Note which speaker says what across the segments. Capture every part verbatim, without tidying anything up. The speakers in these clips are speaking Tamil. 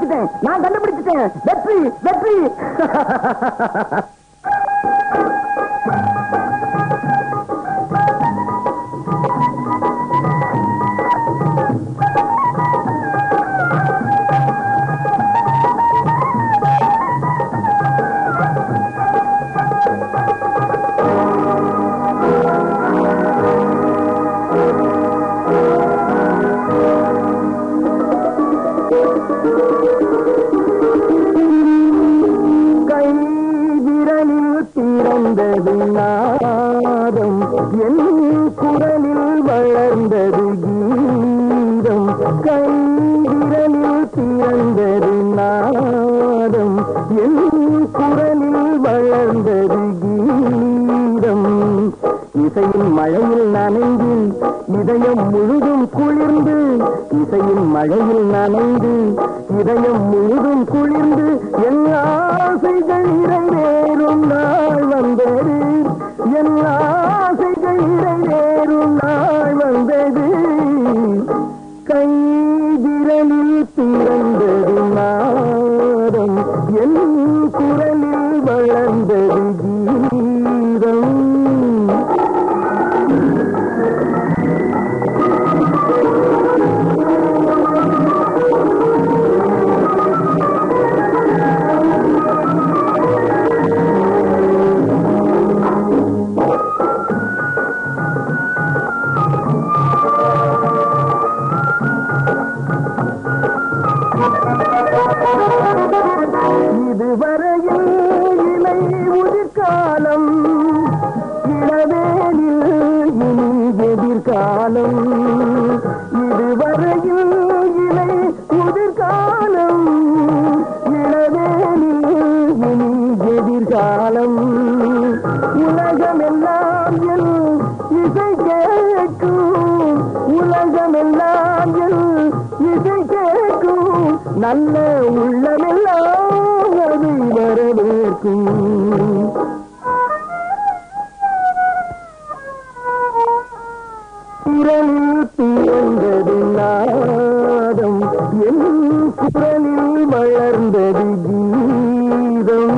Speaker 1: கண்டுபிடிச்சிட்டேன் நான் கண்டுபிடிச்சிட்டேன் வெற்றி வெற்றி நாதம் என் குரலில் வளர்ந்தது கீதம் கைவிரலில் பிறந்தது நாதம் என் குரலில் வளர்ந்தது கீதம் இசையின் மழையில் நனைந்து இதயம் முழுதும் குளிர்ந்து இசையின் மழையில் நனைந்து இதயம் முழுதும் குளிர்ந்து என் ஆசைகள் நிறைவேறும் நாள் வந்தது என் ஆசைகள் நிறைவேறும் நாள் வந்தது கை விரலில் பிறந்தது நாதம் என் குரலில் வளர்ந்தது கீதம் இதுவரையில் இலை உதிர்காலம் இளவேனில் இனி எதிர்காலம் இதுவரையில் இலை உதிர்காலம் இளவேனில் இனி எதிர்காலம் உலகமெல்லாம் என் இசை கேட்கும் உலகமெல்லாம் என் இசை கேட்கும் நல்ல உள்ளமெல்லாம் அதை வரவேற்கும் குரலில் பிறந்தது நாதம் என் குரலில் வளர்ந்தது கீதம்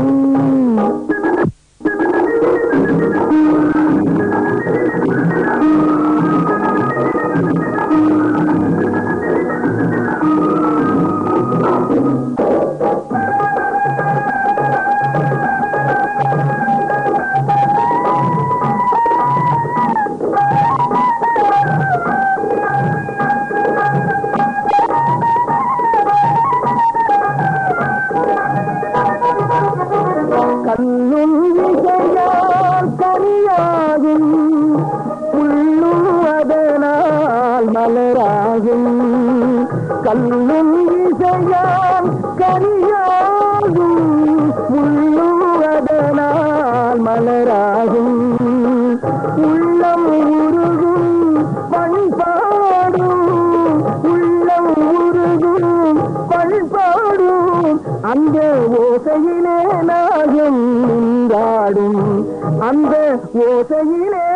Speaker 1: கண்ணும் இசையால் கனியாகும் புல்லும் அதனால் மலராகும் கண்ணும் இசையால் கனியாகும் புல்லும் அதனால் மலராகும் உள்ளம் உருகும் பண்பாடும் உள்ளம் உருகும் பண்பாடும் அந்த ஓசையிலே நாகம் நின்றாடும் அந்த ஓசையிலே